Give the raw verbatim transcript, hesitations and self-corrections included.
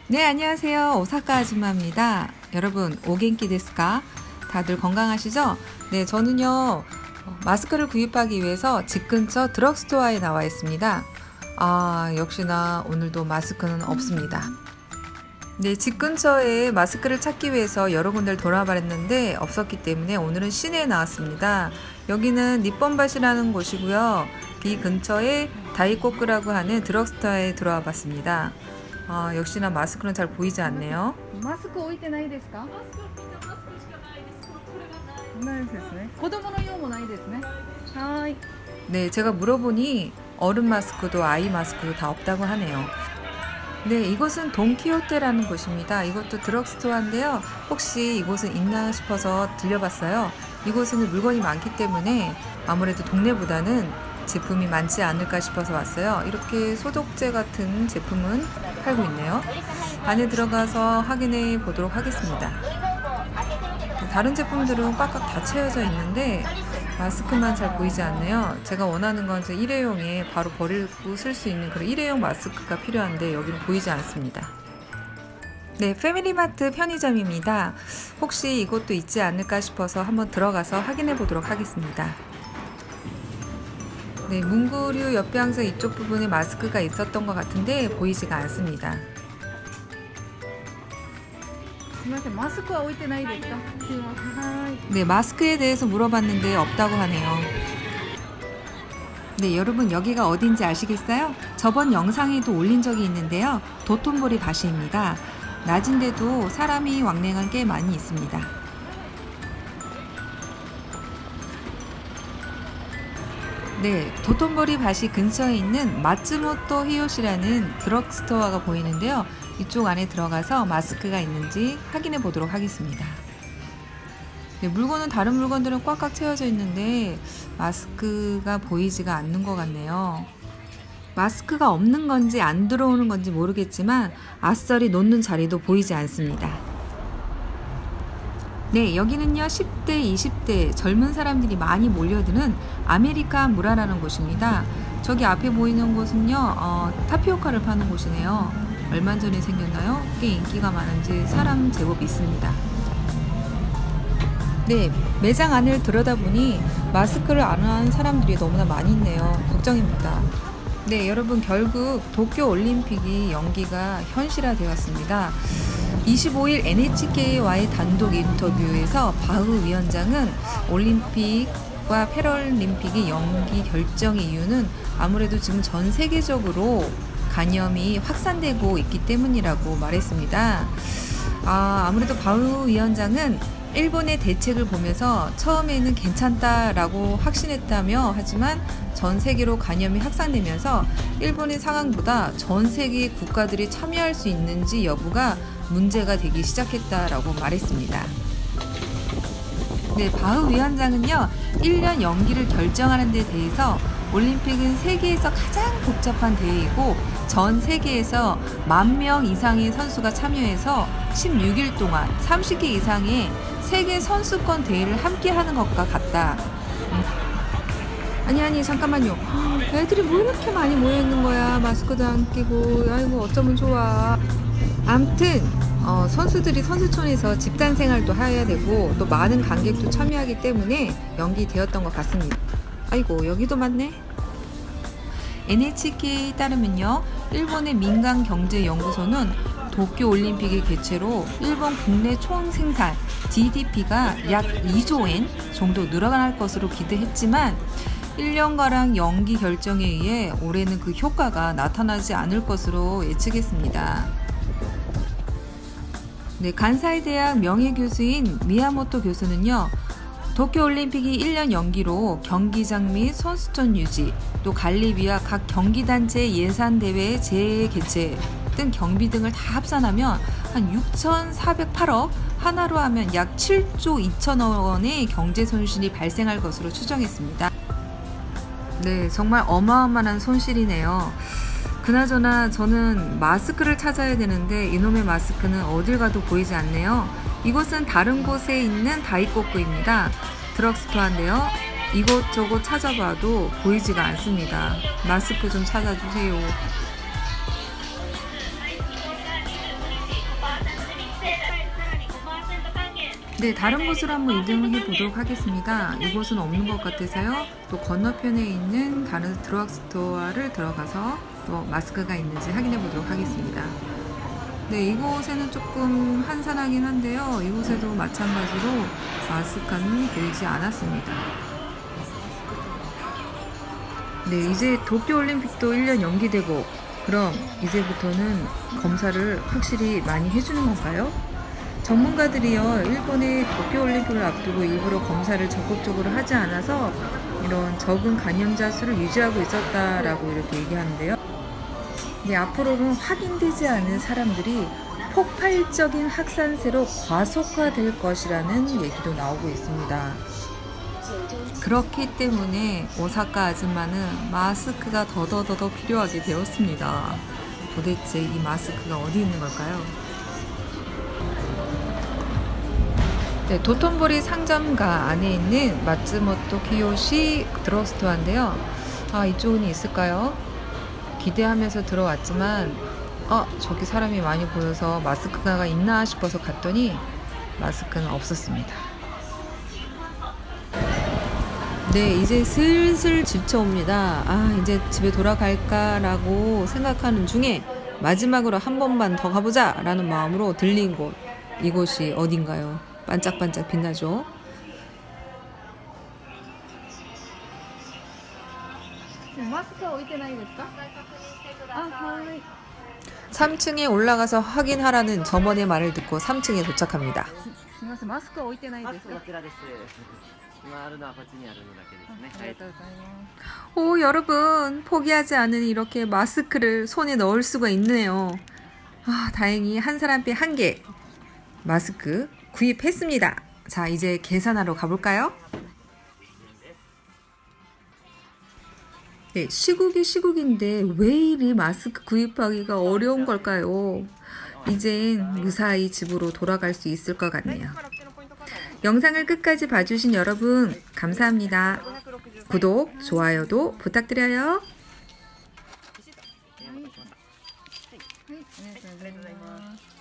네, 안녕하세요. 오사카 아줌마입니다. 여러분, 오겐키 데스까? 다들 건강하시죠? 네, 저는요, 마스크를 구입하기 위해서 집 근처 드럭스토어에 나와 있습니다. 아, 역시나 오늘도 마스크는 없습니다. 네, 집 근처에 마스크를 찾기 위해서 여러 군데를 돌아봤는데 없었기 때문에 오늘은 시내에 나왔습니다. 여기는 니폰바시라는 곳이고요. 이 근처에 다이코쿠라고 하는 드럭스토어에 들어와 봤습니다. 아, 역시나 마스크는 잘 보이지 않네요. 마스크置いてないですか? 네, 제가 물어보니 어른 마스크도 아이 마스크도 다 없다고 하네요. 네, 이곳은 돈키호테라는 곳입니다. 이것도 드럭스토어인데요. 혹시 이곳은 있나 싶어서 들려봤어요. 이곳은 물건이 많기 때문에 아무래도 동네보다는 제품이 많지 않을까 싶어서 왔어요. 이렇게 소독제 같은 제품은 팔고 있네요. 안에 들어가서 확인해 보도록 하겠습니다. 다른 제품들은 꽉꽉 다 채워져 있는데 마스크만 잘 보이지 않네요. 제가 원하는 건 일회용에 바로 버리고 쓸 수 있는 그런 일회용 마스크가 필요한데 여기는 보이지 않습니다. 네, 패밀리마트 편의점입니다. 혹시 이곳도 있지 않을까 싶어서 한번 들어가서 확인해 보도록 하겠습니다. 네, 문구류 옆에 항상 이쪽 부분에 마스크가 있었던 것 같은데 보이지가 않습니다. 네, 마스크에 대해서 물어봤는데 없다고 하네요. 네, 여러분 여기가 어딘지 아시겠어요? 저번 영상에도 올린 적이 있는데요. 도톤보리 바시입니다. 낮인데도 사람이 왕래가 꽤 많이 있습니다. 네, 도톤보리 바시 근처에 있는 마츠모토 히요시라는 드럭스토어가 보이는데요. 이쪽 안에 들어가서 마스크가 있는지 확인해 보도록 하겠습니다. 네, 물건은 다른 물건들은 꽉꽉 채워져 있는데 마스크가 보이지가 않는 것 같네요. 마스크가 없는 건지 안 들어오는 건지 모르겠지만 아싸리 놓는 자리도 보이지 않습니다. 네, 여기는요 십 대, 이십 대 젊은 사람들이 많이 몰려드는 아메리칸 무라라는 곳입니다. 저기 앞에 보이는 곳은요 어, 타피오카를 파는 곳이네요. 얼마 전에 생겼나요? 꽤 인기가 많은지 사람 제법 있습니다. 네, 매장 안을 들여다보니 마스크를 안 한 사람들이 너무나 많이 있네요. 걱정입니다. 네, 여러분 결국 도쿄올림픽이 연기가 현실화되었습니다. 이십오일 엔에이치케이와의 단독 인터뷰에서 바흐 위원장은 올림픽과 패럴림픽의 연기 결정의 이유는 아무래도 지금 전 세계적으로 감염이 확산되고 있기 때문이라고 말했습니다. 아, 아무래도 바흐 위원장은 일본의 대책을 보면서 처음에는 괜찮다라고 확신했다며 하지만 전 세계로 감염이 확산되면서 일본의 상황보다 전 세계 국가들이 참여할 수 있는지 여부가 문제가 되기 시작했다라고 말했습니다. 네, 바흐 위원장은요 일 년 연기를 결정하는 데 대해서 올림픽은 세계에서 가장 복잡한 대회이고 전 세계에서 만 명 이상의 선수가 참여해서 십육일 동안 삼십 개 이상의 세계 선수권 대회를 함께 하는 것과 같다. 음. 아니 아니 잠깐만요. 애들이 뭐 이렇게 많이 모여있는 거야. 마스크도 안 끼고. 아이고 어쩌면 좋아. 암튼 어, 선수들이 선수촌에서 집단 생활도 해야 되고 또 많은 관객도 참여하기 때문에 연기되었던 것 같습니다. 아이고 여기도 많네. 엔에이치케이에 따르면요 일본의 민간경제연구소는 도쿄올림픽의 개최로 일본 국내 총생산 지디피가 약 이조 엔 정도 늘어날 것으로 기대했지만 일 년가량 연기 결정에 의해 올해는 그 효과가 나타나지 않을 것으로 예측했습니다. 네, 간사이 대학 명예교수인 미야모토 교수는요 도쿄올림픽이 일 년 연기로 경기장 및 선수촌 유지, 또 관리비와 각 경기단체 예산대회 재개최 등 경비 등을 다 합산하면 한 육천사백팔억, 하나로 하면 약 칠조 이천억 원의 경제 손실이 발생할 것으로 추정했습니다. 네, 정말 어마어마한 손실이네요. 그나저나 저는 마스크를 찾아야 되는데 이놈의 마스크는 어딜 가도 보이지 않네요. 이곳은 다른 곳에 있는 다이코쿠입니다. 드럭스토어인데요. 이곳저곳 찾아봐도 보이지가 않습니다. 마스크 좀 찾아주세요. 네, 다른 곳으로 한번 이동해 보도록 하겠습니다. 이곳은 없는 것 같아서요. 또 건너편에 있는 다른 드럭스토어를 들어가서 또 마스크가 있는지 확인해 보도록 하겠습니다. 네, 이곳에는 조금 한산하긴 한데요. 이곳에도 마찬가지로 마스크는 보이지 않았습니다. 네, 이제 도쿄올림픽도 일 년 연기되고 그럼 이제부터는 검사를 확실히 많이 해주는 건가요? 전문가들이요, 일본의 도쿄올림픽을 앞두고 일부러 검사를 적극적으로 하지 않아서 이런 적은 감염자 수를 유지하고 있었다라고 이렇게 얘기하는데요. 네, 앞으로는 확인되지 않은 사람들이 폭발적인 확산세로 과속화될 것이라는 얘기도 나오고 있습니다. 그렇기 때문에 오사카 아줌마는 마스크가 더더더더 필요하게 되었습니다. 도대체 이 마스크가 어디 있는 걸까요? 네, 도톤보리 상점가 안에 있는 마츠모토 키요시 드럭스토어인데요. 아, 이쪽은 있을까요? 기대하면서 들어왔지만 어, 저기 사람이 많이 보여서 마스크가 있나 싶어서 갔더니 마스크는 없었습니다. 네, 이제 슬슬 지쳐옵니다. 아, 이제 집에 돌아갈까라고 생각하는 중에 마지막으로 한 번만 더 가보자 라는 마음으로 들린 곳, 이곳이 어딘가요? 반짝반짝 빛나죠? 마스크置いてないですか? 아, 하이. 삼 층에 올라가서 확인하라는 점원의 말을 듣고 삼 층에 도착합니다. すみません、マスク置いてないですか? こちらです。今あるのはこっちにあるのだけですね。 ありがとうございます。 오, 여러분, 포기하지 않은 이렇게 마스크를 손에 넣을 수가 있네요. 아, 다행히 한 사람께 한 개 마스크 구입했습니다. 자, 이제 계산하러 가볼까요? 네, 시국이 시국인데 왜 이리 마스크 구입하기가 어려운 걸까요? 이젠 무사히 집으로 돌아갈 수 있을 것 같네요. 영상을 끝까지 봐주신 여러분 감사합니다. 구독, 좋아요도 부탁드려요. はい、ありがとうございます。